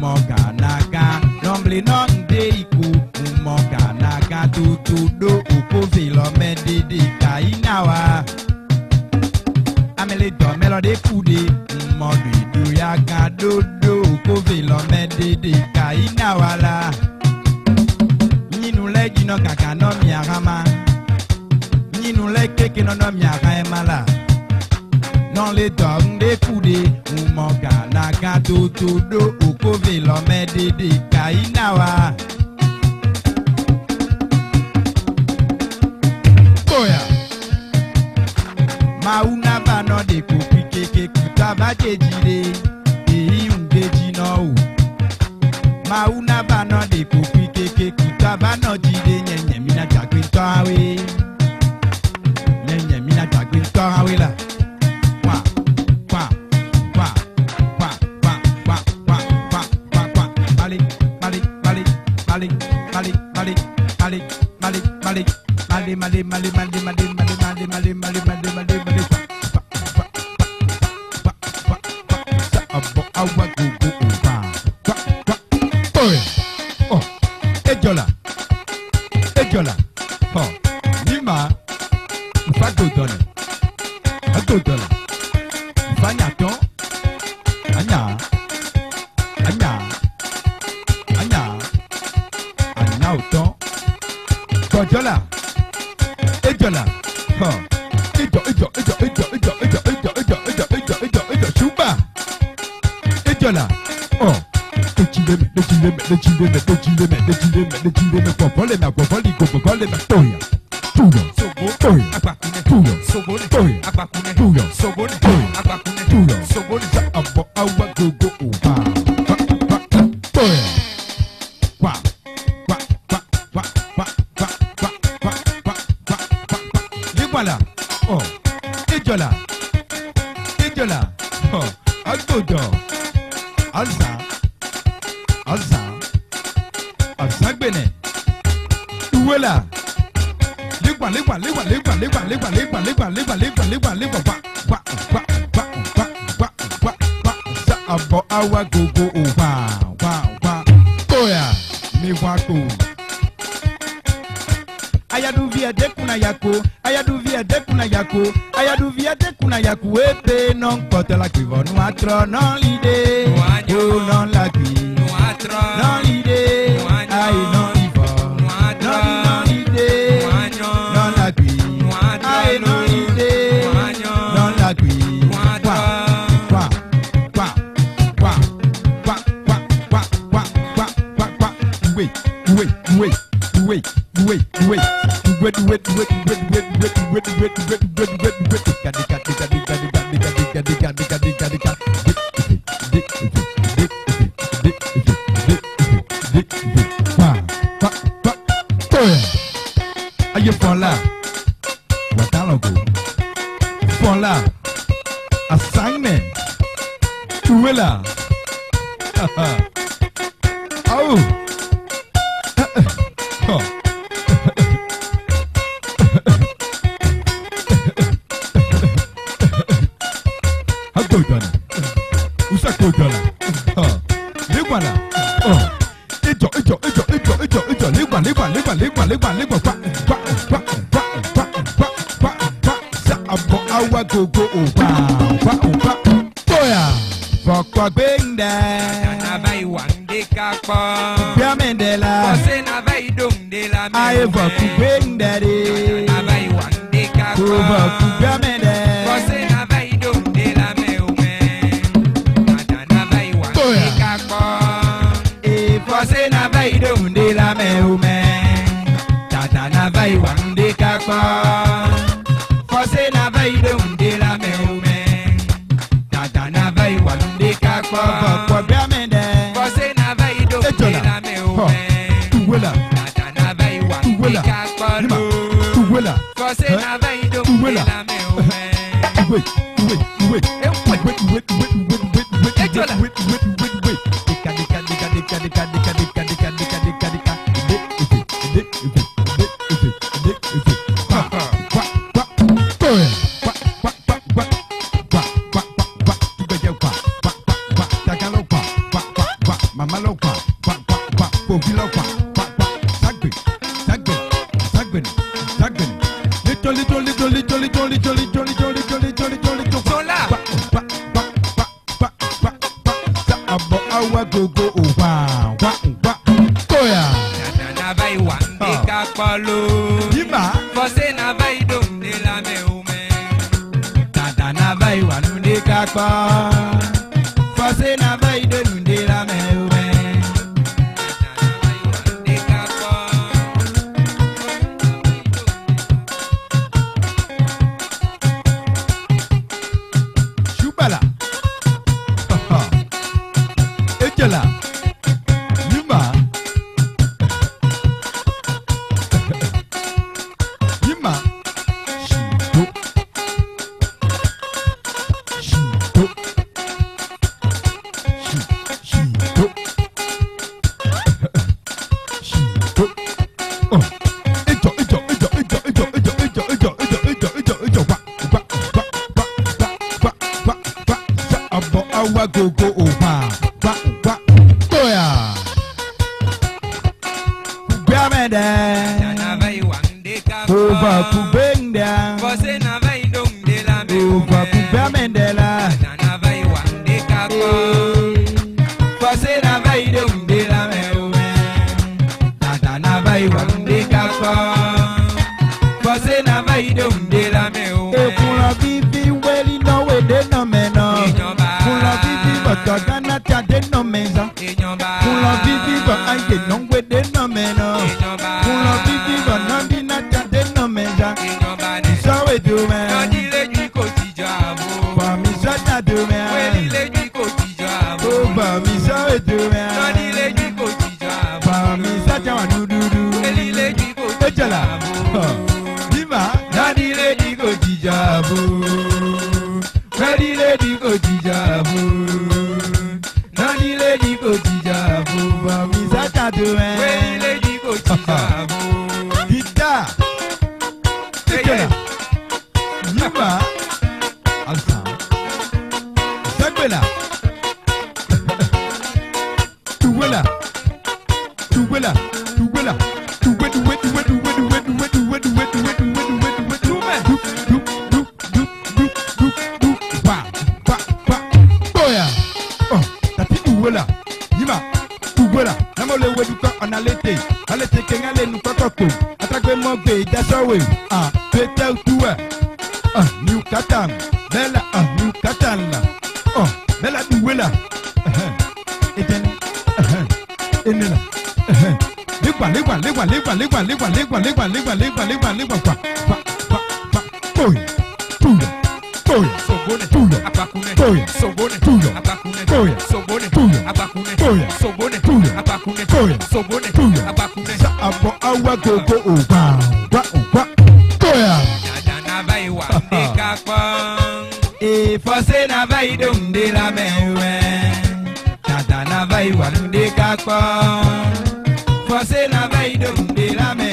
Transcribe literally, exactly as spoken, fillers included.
umoga naga nomble nonde iku umoga naga tutu do uko velo medede kainawa amele do melode kude umodu du ya ga do do uko velo medede kainawa la nyinu le jino kaka no miarama nyinu le keke no no miara emala non les dons des coudées, ou mon gana gato todo, ou cove l'homme de de kainawa. Koya, mauna bano de kopi keke kuta ba jejire, e un gejino. Mauna bano de kopi keke kuta ba no jide, nyenye mina jakwin toawe, nyenye mina jakwin toawe la. Mali mali mali mali mali mali mali mali mali mali mali mali abo awa go go ba ba oh ejola ejola oh nima fa go dona go dona fa nyato anya anya anya anya uto gojola ejola ha ejo ejo ejo ejo ejo ejo ejo ejo ejo ejo ejo ejo shuba ejola oh echile me echile me echile me echile me echile me echile me ko vole me ko vole ko vole me toya tuyo sobo toya akakune tuyo sobo toya akakune tuyo sobo toya akakune tuyo sobo sa abo awa go go uba toya wa voilà, oh, ejola, ejola, oh, agodo, alza, alza, alza bene, uwela, ligwa, ligwa, ligwa, ligwa, ligwa, ligwa, ligwa, ligwa, ligwa, ligwa, ligwa, ligwa, wa, wa, wa, wa, wa, wa, wa, sa abo awa gogo uwa, wa, wa, koya, mi wako. Ayadu via de kuna yako, ayadu via de kuna yako, ayadu via de kuna yako, epe non porte la cuivo, noatro non l'idée, oh non la cuive, non l'idée, aïe non l'ivo, non l'idée, non la cuive, aïe non l'idée, non la cuive, quoi, quoi, quoi, quoi, quoi, quoi, quoi, quoi, quoi, quoi, quoi, oui, oui, oui, oui, oui, oui. Wait, wait, wait, wait, wait, wait, wait, wait, wait, wait, wait, wait. Kadi kadi kadi kadi kadi kadi kadi kadi kadi kadi. Ayo fola, watalogo, fola, assignment, tuwela, oh, oh. Usa kojola, oh, ligwa la, oh, ejo ejo ejo ejo ejo ejo ligwa ligwa ligwa ligwa ligwa ligwa kwa kwa kwa kwa kwa kwa kwa kwa sa abo awa gogo oba kwa kwa toya fokwa benda na bai wande kakpo bia mendela ose na bai dongde la me aye fokwa benda de na bai wande kakpo fokwa bia mendela ose na bai dongde la me Fose na vai donde la me ume, tata na vai wande kakpa. Fose na vai donde la me ume, tata na vai wande kakpa. Kwa bia mende, fose na vai donde la me ume, tuwela, tata na vai wande kakpa. Tuwela, fose na vai donde la me ume. Wait, wait, wait, wait, wait, wait, wait, wait, wait, wait, wait, wait, wait, wait. Kadi kadi kadi kadi kadi kadi kadi kadi kadi kadi kadi mama lo kwa, kwa kwa kwa, kofi lo kwa, kwa kwa, sagbe, sagbe, sagbe, sagbe. Little little little little little little little little little little little little. Sola. Kwa kwa kwa kwa kwa kwa kwa. Sa abo awa go go owa, wa wa. Koya. Na na vai wande kakpalo. Ima. Fose na vai dom de la me ume. Tata na vai wande kakpa. Fose na vai dom de la me ume. Shubala. Ejala. Ima. Ima. Shido. Shido. Shi- Shido. Shido. Oh. Ejo, ejo, ejo, ejo, ejo, ejo, ejo, ejo, ejo, ejo, ejo, ejo. Wa, wa, wa, wa, wa, wa, wa, wa. Sa abo awa go go o wa, wa, wa. Toya. Kubamede. Na vai wande kakpa. Over kubenda. Fose na vai dom de la me ume. Over kubamendela. Na vai wande kakpa. Fose na vai dom de la me ume. Tata na vai wande kakpa. Fose na vai dom de la me ume. Ekula vivi weli no we de no meno. Inyomba. Kula vivi bata gana cha de no meza. Inyomba. Kula vivi ba ange no we de no meno. Inyomba. Kula vivi ba nandi na cha de no meza. Inyomba ne. So we do me. Nadi le jui ko tijabo. For me so na do Weli me. le jui ko tijabo. Over me so we do Nadi le me. jui ko tijabo. For me so cha do do do. Weli le jui ko Ejala. tijabo. Ima. Nadi le jui ko tijabo. Nadi le jui ko tijabo. Nadi le jui ko tijabo. For me so cha do Weli me. le jui ko tijabo. Guitar. Ejala. Ima. Alsa. Sagbela. Tuwela. Tuwela. Tuwela. Tuwe tuwe tuwe tuwe tuwe tuwe tuwe tuwe tuwe tuwe tuwe tuwe tuwe. Du du du du du du du. Wa wa wa. Boya. Oh, tati tuwela. Yima. Tuwela. Namo le we duka analete. Alete kengale nukakoko. Atagbe mo gbe dasowe. Ah, pete tuwe. Ah, new katan. Bella ah, new katan la. Oh, bella tuwela. Eten. Enela. Ligwa ligwa ligwa ligwa ligwa ligwa ligwa ligwa ligwa ligwa ligwa ligwa kwa kwa kwa kwa. Boy. Tuya. Boy. Sobone. Tuya. Abakune. Boya. Sobone. Tuya. Abakune. Boya. Sobone. Tuya. Abakune. Boya. Sobone. Tuya. Abakune. Boya. Sobone. Tuya. Abakune. Sa abo awa go go o wa wa wa. Boya. Dada na vai wande kakpa. E fose na vai dom de la mewe. Dada na vai wande kakpa. Fose na vai dom de la mewe.